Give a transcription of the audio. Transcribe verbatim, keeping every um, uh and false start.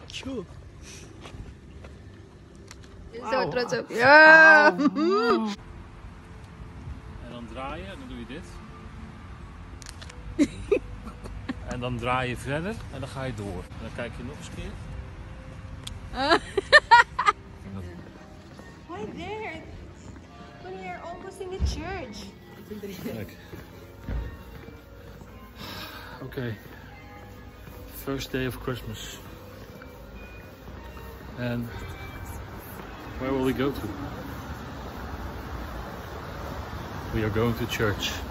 Tjoe. Zo trots op. Ja! En dan draai je en dan doe je dit. En dan draai je verder en dan ga je door. En dan kijk je nog eens een keer. Why there? When you're almost in the church. Kijk. Oké. Okay. First day of Christmas. And where will we go to? We are going to church.